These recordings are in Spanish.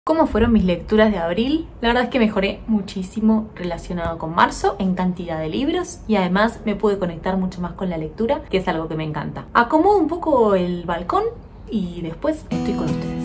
¿Cómo fueron mis lecturas de abril? La verdad es que mejoré muchísimo relacionado con marzo en cantidad de libros y además me pude conectar mucho más con la lectura, que es algo que me encanta. Acomodo un poco el balcón y después estoy con ustedes.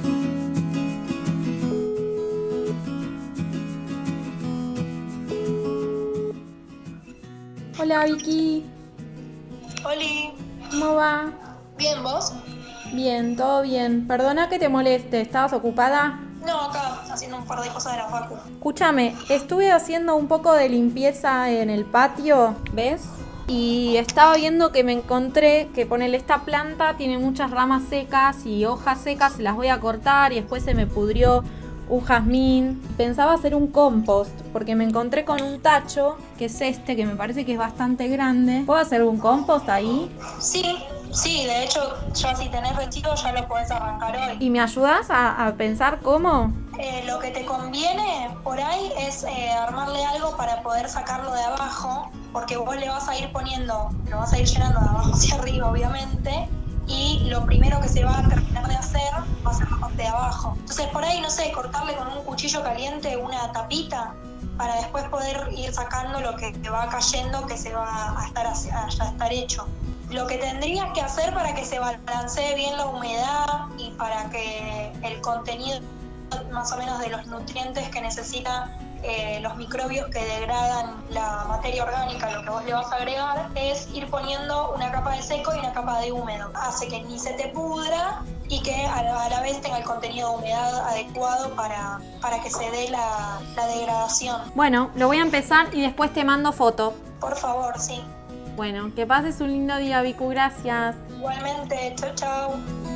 Hola Vicky. Oli. ¿Cómo va? Bien, ¿vos? Bien, todo bien. Perdona que te moleste, ¿estabas ocupada? No, acá haciendo un par de cosas de la facu. Escúchame, estuve haciendo un poco de limpieza en el patio, ¿ves? Y estaba viendo que me encontré que ponele esta planta tiene muchas ramas secas y hojas secas, las voy a cortar y después se me pudrió un jazmín. Pensaba hacer un compost porque me encontré con un tacho, que es este, que me parece que es bastante grande. ¿Puedo hacer un compost ahí? Sí, de hecho, ya si tenés vestido ya lo podés arrancar hoy. ¿Y me ayudás a pensar cómo? Lo que te conviene por ahí es armarle algo para poder sacarlo de abajo, porque vos le vas a ir poniendo, lo vas a ir llenando de abajo hacia arriba, obviamente, y lo primero que se va a terminar de hacer va a ser la parte de abajo. Entonces por ahí, no sé, cortarle con un cuchillo caliente una tapita para después poder ir sacando lo que te va cayendo, que se va a estar hecho. Lo que tendrías que hacer para que se balancee bien la humedad y para que el contenido más o menos de los nutrientes que necesitan los microbios que degradan la materia orgánica, lo que vos le vas a agregar, es ir poniendo una capa de seco y una capa de húmedo. Hace que ni se te pudra y que a la vez tenga el contenido de humedad adecuado para que se dé la degradación. Bueno, lo voy a empezar y después te mando foto. Por favor, sí. Bueno, que pases un lindo día, Vicu, gracias. Igualmente, chau.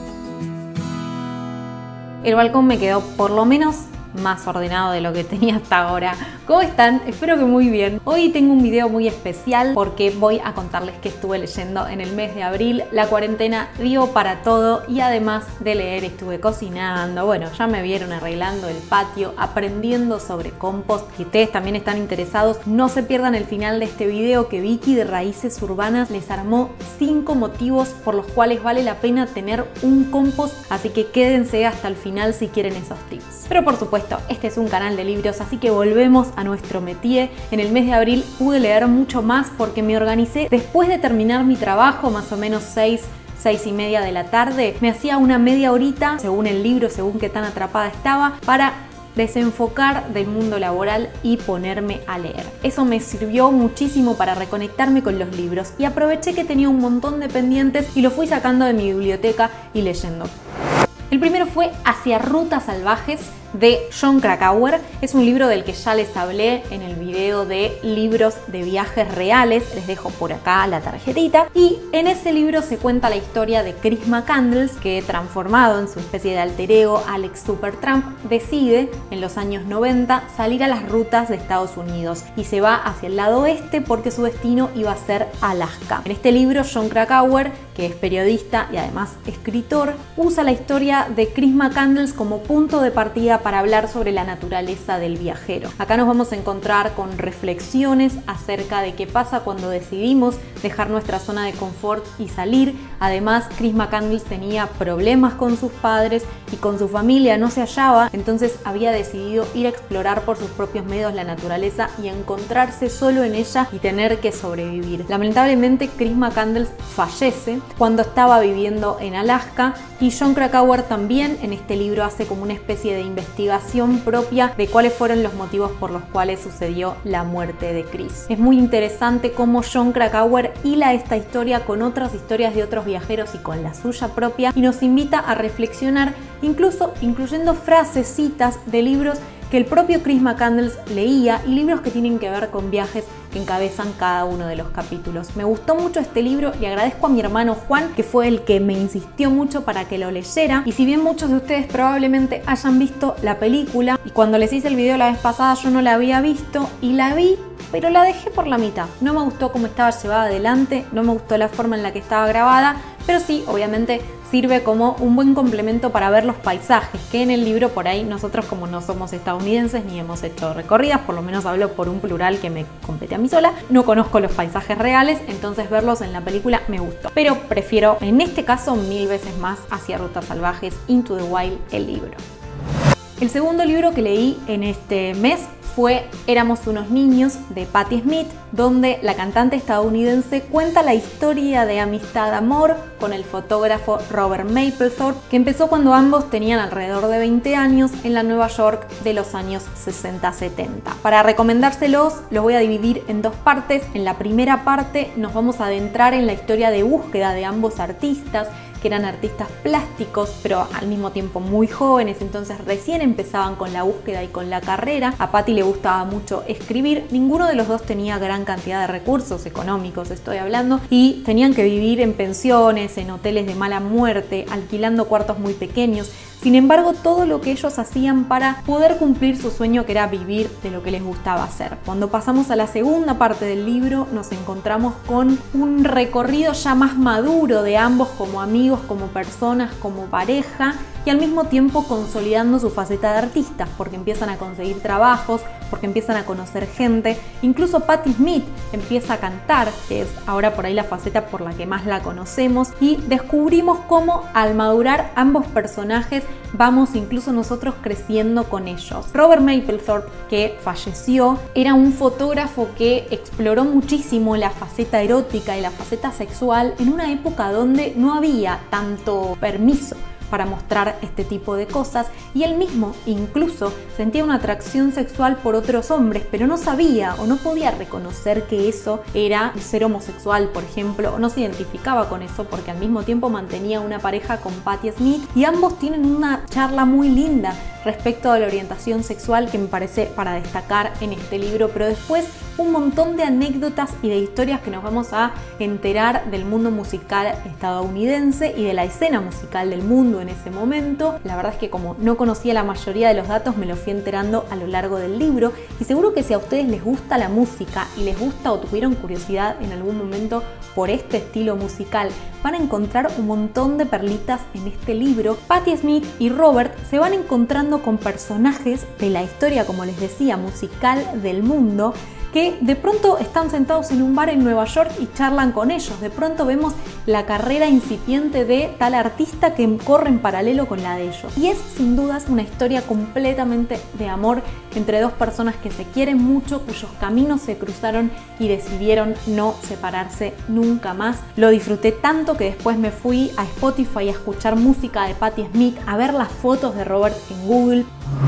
El balcón me quedó por lo menos más ordenado de lo que tenía hasta ahora. ¿Cómo están? Espero que muy bien. Hoy tengo un video muy especial porque voy a contarles que estuve leyendo en el mes de abril. La cuarentena dio para todo y además de leer estuve cocinando. Bueno, ya me vieron arreglando el patio, aprendiendo sobre compost. Si ustedes también están interesados, no se pierdan el final de este video que Vicky de Raíces Urbanas les armó 5 motivos por los cuales vale la pena tener un compost. Así que quédense hasta el final si quieren esos tips. Pero por supuesto, este es un canal de libros, así que volvemos a nuestro métier. En el mes de abril pude leer mucho más porque me organicé después de terminar mi trabajo, más o menos 6:30 de la tarde. Me hacía una media horita, según el libro, según qué tan atrapada estaba, para desenfocar del mundo laboral y ponerme a leer. Eso me sirvió muchísimo para reconectarme con los libros y aproveché que tenía un montón de pendientes y lo fui sacando de mi biblioteca y leyendo. El primero fue Hacia Rutas Salvajes de Jon Krakauer. Es un libro del que ya les hablé en el video de libros de viajes reales. Les dejo por acá la tarjetita. Y en ese libro se cuenta la historia de Chris McCandless, que transformado en su especie de alter ego, Alex Supertramp, decide en los años 90 salir a las rutas de Estados Unidos y se va hacia el lado oeste porque su destino iba a ser Alaska. En este libro, Jon Krakauer, que es periodista y además escritor, usa la historia de Chris McCandless como punto de partida para hablar sobre la naturaleza del viajero. Acá nos vamos a encontrar con reflexiones acerca de qué pasa cuando decidimos dejar nuestra zona de confort y salir. Además, Chris McCandless tenía problemas con sus padres y con su familia no se hallaba, entonces había decidido ir a explorar por sus propios medios la naturaleza y encontrarse solo en ella y tener que sobrevivir. Lamentablemente, Chris McCandless fallece cuando estaba viviendo en Alaska y Jon Krakauer también en este libro hace como una especie de investigación propia de cuáles fueron los motivos por los cuales sucedió la muerte de Chris. Es muy interesante cómo Jon Krakauer hila esta historia con otras historias de otros viajeros y con la suya propia y nos invita a reflexionar, incluso incluyendo frases, citas de libros que el propio Chris McCandless leía y libros que tienen que ver con viajes que encabezan cada uno de los capítulos. Me gustó mucho este libro y agradezco a mi hermano Juan, que fue el que me insistió mucho para que lo leyera. Y si bien muchos de ustedes probablemente hayan visto la película, y cuando les hice el video la vez pasada yo no la había visto y la vi, pero la dejé por la mitad. No me gustó cómo estaba llevada adelante, no me gustó la forma en la que estaba grabada, pero sí, obviamente sirve como un buen complemento para ver los paisajes, que en el libro por ahí nosotros, como no somos estadounidenses ni hemos hecho recorridas, por lo menos hablo por un plural que me compete a mí sola, no conozco los paisajes reales, entonces verlos en la película me gustó. Pero prefiero en este caso 1000 veces más Hacia Rutas Salvajes, Into the Wild, el libro. El segundo libro que leí en este mes fue Éramos unos niños, de Patti Smith, donde la cantante estadounidense cuenta la historia de amistad-amor con el fotógrafo Robert Mapplethorpe, que empezó cuando ambos tenían alrededor de 20 años en la Nueva York de los años 60-70. Para recomendárselos, los voy a dividir en dos partes. En la primera parte nos vamos a adentrar en la historia de búsqueda de ambos artistas, que eran artistas plásticos, pero al mismo tiempo muy jóvenes, entonces recién empezaban con la búsqueda y con la carrera. A Patti le gustaba mucho escribir, ninguno de los dos tenía gran cantidad de recursos económicos, estoy hablando, y tenían que vivir en pensiones, en hoteles de mala muerte, alquilando cuartos muy pequeños. Sin embargo, todo lo que ellos hacían para poder cumplir su sueño, que era vivir de lo que les gustaba hacer. Cuando pasamos a la segunda parte del libro, nos encontramos con un recorrido ya más maduro de ambos como amigos, como personas, como pareja, y al mismo tiempo consolidando su faceta de artistas, porque empiezan a conseguir trabajos, porque empiezan a conocer gente. Incluso Patti Smith empieza a cantar, que es ahora por ahí la faceta por la que más la conocemos, y descubrimos cómo al madurar ambos personajes vamos incluso nosotros creciendo con ellos. Robert Mapplethorpe, que falleció, era un fotógrafo que exploró muchísimo la faceta erótica y la faceta sexual en una época donde no había tanto permiso para mostrar este tipo de cosas, y él mismo incluso sentía una atracción sexual por otros hombres, pero no sabía o no podía reconocer que eso era ser homosexual, por ejemplo, o no se identificaba con eso, porque al mismo tiempo mantenía una pareja con Patti Smith, y ambos tienen una charla muy linda respecto a la orientación sexual que me parece para destacar en este libro, pero después un montón de anécdotas y de historias que nos vamos a enterar del mundo musical estadounidense y de la escena musical del mundo en ese momento. La verdad es que como no conocía la mayoría de los datos, me lo fui enterando a lo largo del libro, y seguro que si a ustedes les gusta la música y les gusta o tuvieron curiosidad en algún momento por este estilo musical, van a encontrar un montón de perlitas en este libro. Patti Smith y Robert se van encontrando con personajes de la historia, como les decía, musical del mundo, que de pronto están sentados en un bar en Nueva York y charlan con ellos. De pronto vemos la carrera incipiente de tal artista que corre en paralelo con la de ellos. Y es sin dudas una historia completamente de amor entre dos personas que se quieren mucho, cuyos caminos se cruzaron y decidieron no separarse nunca más. Lo disfruté tanto que después me fui a Spotify a escuchar música de Patti Smith, a ver las fotos de Robert en Google.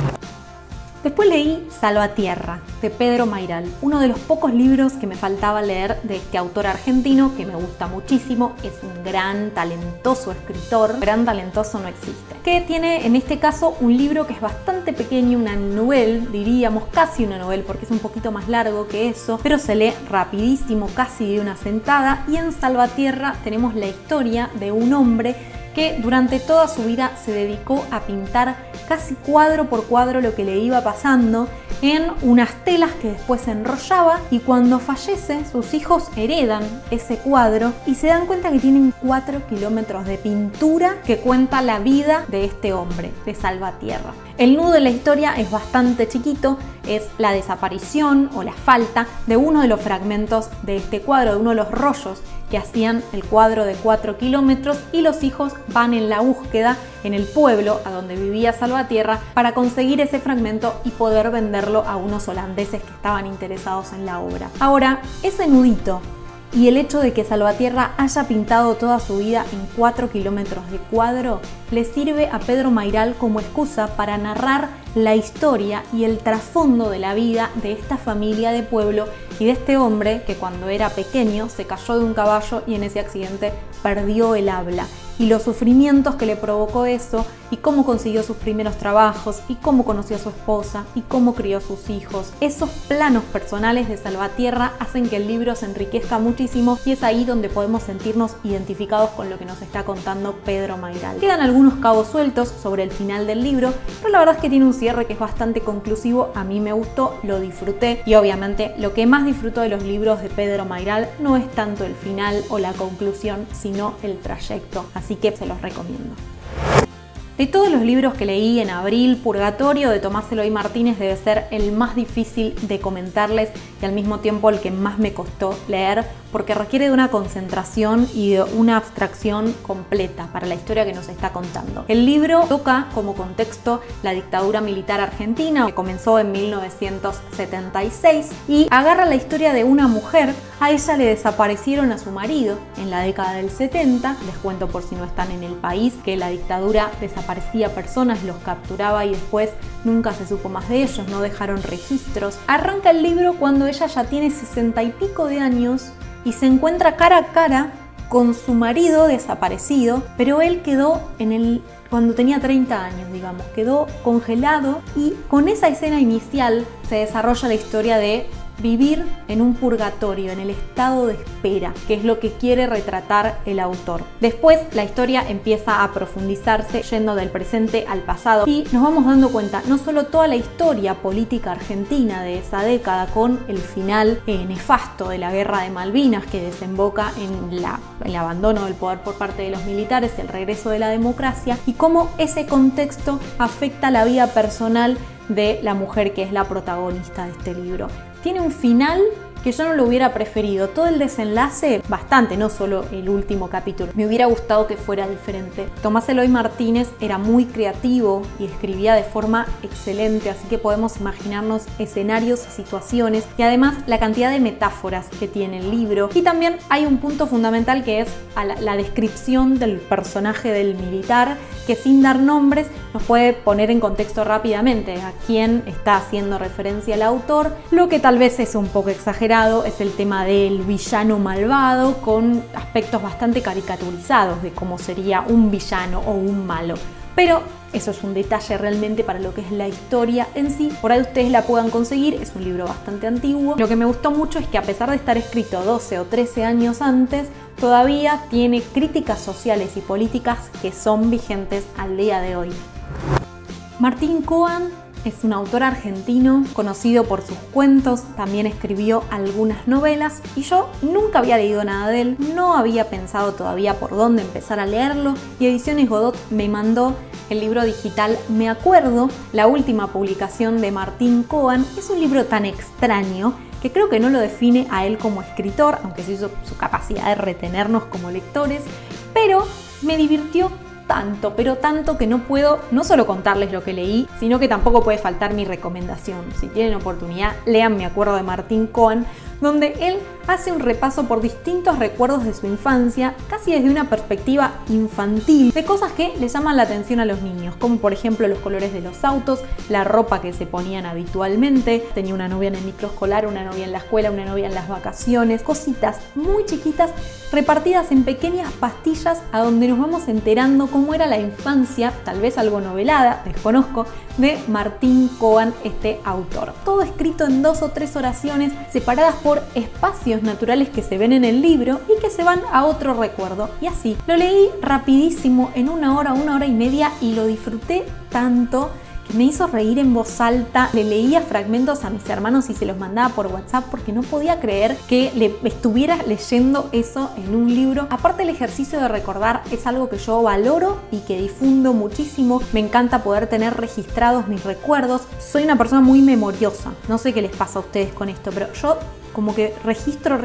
Después leí Salvatierra, de Pedro Mayral, uno de los pocos libros que me faltaba leer de este autor argentino, que me gusta muchísimo. Es un gran, talentoso escritor. Gran talentoso no existe. Que tiene en este caso un libro que es bastante pequeño, una novela, diríamos casi una novela, porque es un poquito más largo que eso, pero se lee rapidísimo, casi de una sentada. Y en Salvatierra tenemos la historia de un hombre que durante toda su vida se dedicó a pintar casi cuadro por cuadro lo que le iba pasando en unas telas que después se enrollaba, y cuando fallece sus hijos heredan ese cuadro y se dan cuenta que tienen 4 kilómetros de pintura que cuenta la vida de este hombre, de Salvatierra. El nudo de la historia es bastante chiquito, es la desaparición o la falta de uno de los fragmentos de este cuadro, de uno de los rollos que hacían el cuadro de 4 kilómetros, y los hijos van en la búsqueda en el pueblo a donde vivía Salvatierra para conseguir ese fragmento y poder venderlo a unos holandeses que estaban interesados en la obra. Ahora, ese nudito y el hecho de que Salvatierra haya pintado toda su vida en 4 kilómetros de cuadro le sirve a Pedro Mayral como excusa para narrar la historia y el trasfondo de la vida de esta familia de pueblo y de este hombre que cuando era pequeño se cayó de un caballo y en ese accidente perdió el habla, y los sufrimientos que le provocó eso, y cómo consiguió sus primeros trabajos, y cómo conoció a su esposa, y cómo crió a sus hijos. Esos planos personales de Salvatierra hacen que el libro se enriquezca muchísimo, y es ahí donde podemos sentirnos identificados con lo que nos está contando Pedro Mayral. Quedan algunos cabos sueltos sobre el final del libro, pero la verdad es que tiene un cierre que es bastante conclusivo. A mí me gustó, lo disfruté, y obviamente lo que más disfruto de los libros de Pedro Mayral no es tanto el final o la conclusión, sino el trayecto. Así que se los recomiendo. De todos los libros que leí en abril, Purgatorio de Tomás Eloy Martínez debe ser el más difícil de comentarles y al mismo tiempo el que más me costó leer, porque requiere de una concentración y de una abstracción completa para la historia que nos está contando. El libro toca como contexto la dictadura militar argentina, que comenzó en 1976, y agarra la historia de una mujer. A ella le desaparecieron a su marido en la década del 70, les cuento por si no están en el país, que la dictadura desaparecía personas, los capturaba y después nunca se supo más de ellos, no dejaron registros. Arranca el libro cuando ella ya tiene 60 y pico de años y se encuentra cara a cara con su marido desaparecido, pero él quedó cuando tenía 30 años, digamos, quedó congelado, y con esa escena inicial se desarrolla la historia de vivir en un purgatorio, en el estado de espera, que es lo que quiere retratar el autor. Después la historia empieza a profundizarse yendo del presente al pasado y nos vamos dando cuenta no solo toda la historia política argentina de esa década con el final nefasto de la guerra de Malvinas, que desemboca en el abandono del poder por parte de los militares, el regreso de la democracia, y cómo ese contexto afecta la vida personal de la mujer que es la protagonista de este libro. Tiene un final que yo no lo hubiera preferido. Todo el desenlace, bastante, no solo el último capítulo. Me hubiera gustado que fuera diferente. Tomás Eloy Martínez era muy creativo y escribía de forma excelente, así que podemos imaginarnos escenarios y situaciones, y además la cantidad de metáforas que tiene el libro. Y también hay un punto fundamental que es la descripción del personaje del militar, que sin dar nombres nos puede poner en contexto rápidamente a quién está haciendo referencia el autor. Lo que tal vez es un poco exagerado es el tema del villano malvado, con aspectos bastante caricaturizados de cómo sería un villano o un malo. Pero eso es un detalle realmente para lo que es la historia en sí. Por ahí ustedes la puedan conseguir, es un libro bastante antiguo. Lo que me gustó mucho es que, a pesar de estar escrito 12 o 13 años antes, todavía tiene críticas sociales y políticas que son vigentes al día de hoy. Martín Coan es un autor argentino conocido por sus cuentos, también escribió algunas novelas y yo nunca había leído nada de él, no había pensado todavía por dónde empezar a leerlo, y Ediciones Godot me mandó el libro digital Me Acuerdo, la última publicación de Martín Coan. Es un libro tan extraño que creo que no lo define a él como escritor, aunque sí su capacidad de retenernos como lectores, pero me divirtió tanto, pero tanto, que no puedo no solo contarles lo que leí, sino que tampoco puede faltar mi recomendación. Si tienen oportunidad, lean Me Acuerdo de Martín Coan, donde él hace un repaso por distintos recuerdos de su infancia, casi desde una perspectiva infantil, de cosas que le llaman la atención a los niños, como por ejemplo los colores de los autos, la ropa que se ponían habitualmente. Tenía una novia en el microescolar, una novia en la escuela, una novia en las vacaciones, cositas muy chiquitas repartidas en pequeñas pastillas, a donde nos vamos enterando cómo era la infancia, tal vez algo novelada, desconozco, de Martín Coan, este autor. Todo escrito en 2 o 3 oraciones separadas por espacios naturales que se ven en el libro y que se van a otro recuerdo. Y así, lo leí rapidísimo, en 1 hora y media, y lo disfruté tanto que me hizo reír en voz alta. Le leía fragmentos a mis hermanos y se los mandaba por WhatsApp porque no podía creer que estuviera leyendo eso en un libro. Aparte, el ejercicio de recordar es algo que yo valoro y que difundo muchísimo. Me encanta poder tener registrados mis recuerdos. Soy una persona muy memoriosa. No sé qué les pasa a ustedes con esto, pero yo como que registro,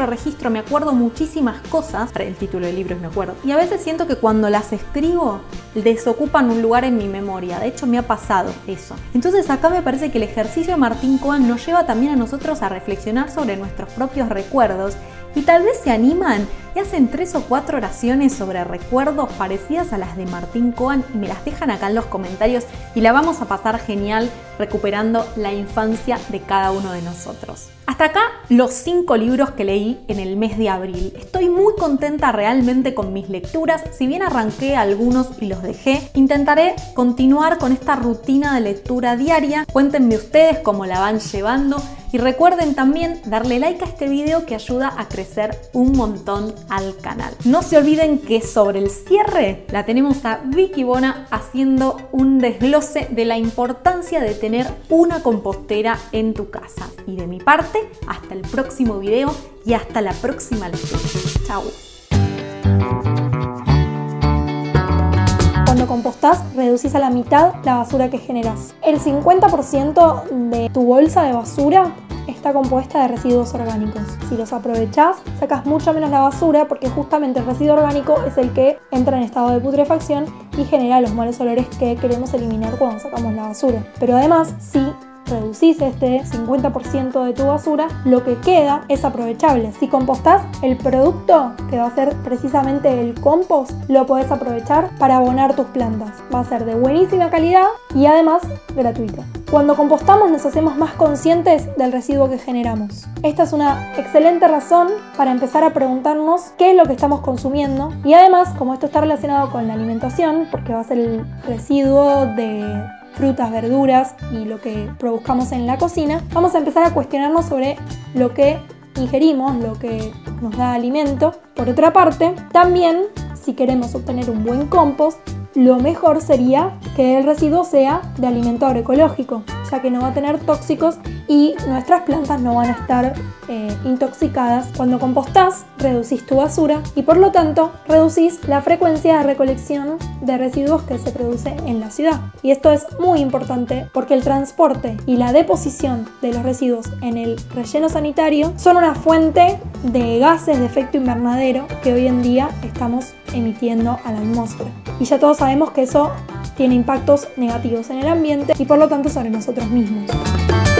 me acuerdo muchísimas cosas. El título del libro es Me Acuerdo. Y a veces siento que cuando las escribo desocupan un lugar en mi memoria. De hecho, me ha pasado eso. Entonces acá me parece que el ejercicio de Martín Coan nos lleva también a nosotros a reflexionar sobre nuestros propios recuerdos. Y tal vez se animan y hacen 3 o 4 oraciones sobre recuerdos parecidas a las de Martín Coan y me las dejan acá en los comentarios, y la vamos a pasar genial recuperando la infancia de cada uno de nosotros. Hasta acá los 5 libros que leí en el mes de abril. Estoy muy contenta realmente con mis lecturas. Si bien arranqué algunos y los dejé, intentaré continuar con esta rutina de lectura diaria. Cuéntenme ustedes cómo la van llevando. Y recuerden también darle like a este video, que ayuda a crecer un montón al canal. No se olviden que sobre el cierre la tenemos a Vicky Bona haciendo un desglose de la importancia de tener una compostera en tu casa. Y de mi parte, hasta el próximo video y hasta la próxima lectura. Chau. Cuando compostás, reducís a la mitad la basura que generás. El 50% de tu bolsa de basura está compuesta de residuos orgánicos. Si los aprovechás, sacas mucho menos la basura porque justamente el residuo orgánico es el que entra en estado de putrefacción y genera los malos olores que queremos eliminar cuando sacamos la basura. Pero además, si reducís este 50% de tu basura, lo que queda es aprovechable. Si compostás, el producto que va a ser precisamente el compost lo podés aprovechar para abonar tus plantas. Va a ser de buenísima calidad y además gratuito. Cuando compostamos nos hacemos más conscientes del residuo que generamos. Esta es una excelente razón para empezar a preguntarnos qué es lo que estamos consumiendo y además, como esto está relacionado con la alimentación, porque va a ser el residuo de frutas, verduras y lo que produzcamos en la cocina, vamos a empezar a cuestionarnos sobre lo que ingerimos, lo que nos da alimento. Por otra parte, también si queremos obtener un buen compost, lo mejor sería que el residuo sea de alimento agroecológico, ya que no va a tener tóxicos y nuestras plantas no van a estar intoxicadas. Cuando compostás, reducís tu basura y por lo tanto reducís la frecuencia de recolección de residuos que se produce en la ciudad. Y esto es muy importante porque el transporte y la deposición de los residuos en el relleno sanitario son una fuente de gases de efecto invernadero que hoy en día estamos emitiendo a la atmósfera. Y ya todos sabemos que eso tiene impactos negativos en el ambiente y por lo tanto sobre nosotros mismos.